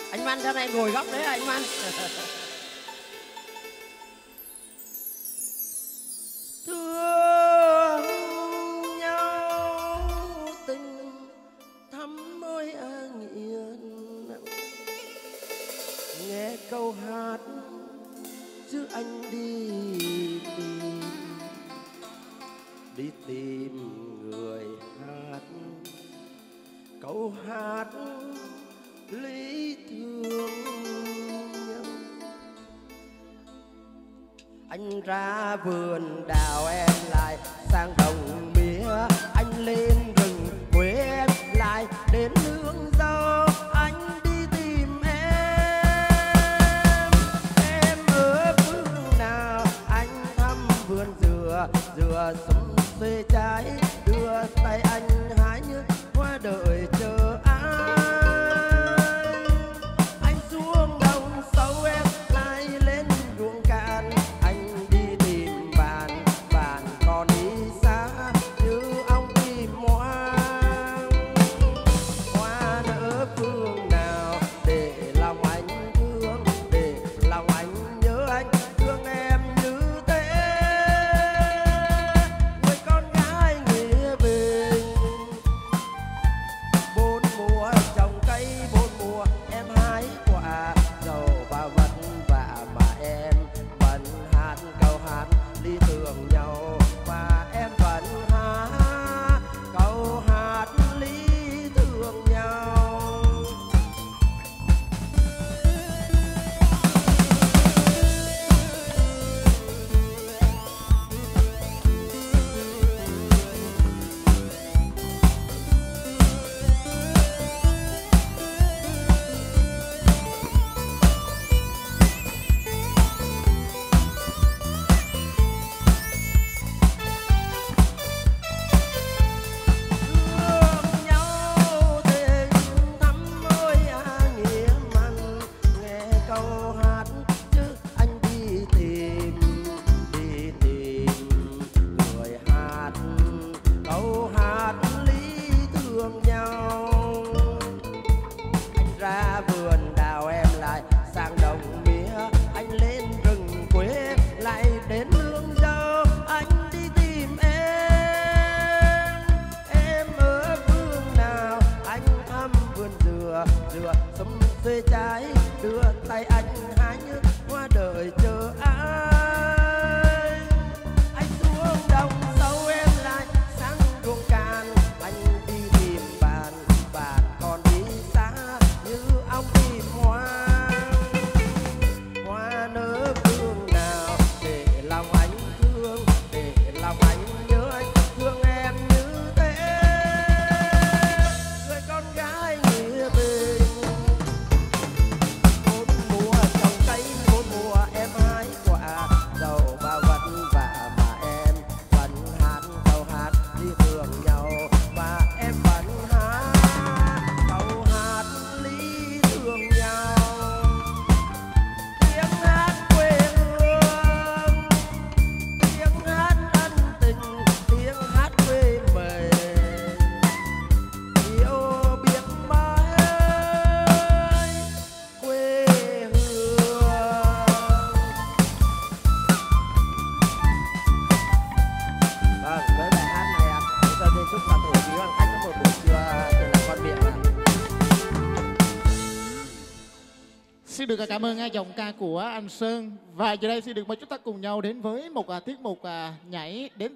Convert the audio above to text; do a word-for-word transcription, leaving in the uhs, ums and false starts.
Anh Văn ra này ngồi góc đấy anh Văn. Thương nhau tình thắm môi an yên, nghe câu hát chứ anh đi tìm, đi tìm người hát câu hát lý thương nhau. Anh ra vườn đào em lại sang đồng mía, anh lên rừng quê em lại đến nương dâu. Anh đi tìm em, em ở phương nào? Anh thăm vườn dừa, dừa sum xuê trái, đưa tay anh hái như hoa đợi chờ ai. Anh xuống đồng sâu em lại lên ruộng cạn, anh đi tìm bạn, bạn còn đi xa như ông tìm hoa. Hoa nở phương nào để lòng anh thương, để lòng anh nhớ anh thương em như thế. Người con gái nghĩa bình, bốn mùa trồng cây bốn mùa em hái quả, giàu và vất vả mà em vẫn hát câu hát lý tưởng nhau, và em vẫn hát câu hát lý tưởng nhau. Thương nhau tình thắm môi an nghĩa mặn, nghe câu hát chứ anh đi tìm, đi tìm người hát câu hát lý thương nhau. Anh ra vườn đào em lại sang đồng mía, anh lên rừng quê lại đến nương dâu. Anh đi tìm em, em ở phương nào? Anh thăm vườn dừa, dừa sum xuê trái, đưa tay anh hái như hoa đợi chờ ai. Anh xuống đồng sâu em lại sang ruộng cạn, anh đi tìm bạn, bạn còn đi xa như ong tìm hoa. Hoa nở phương nào để lòng anh thương, để lòng anh nhớ anh thương em như thế. Người con gái nghĩa bình, bốn mùa trồng cây bốn mùa em hái quả, giàu và vất vả mà em vẫn hát câu hát lý tưởng nhau, và em vẫn hát câu hát lý tưởng nhau. Tiếng hát quê hương, tiếng hát ân tình, tiếng hát quê mình yêu biết mãi quê hương. Vâng, với bài hát này ạ, chúng tôi xin chúc toàn thể quý hoàng khách có một buổi trưa thật là ngon miệng ạ. Xin được cảm ơn giọng ca của anh Sơn. Và giờ đây xin được mời chúng ta cùng nhau đến với một à, tiết mục à, nhảy đến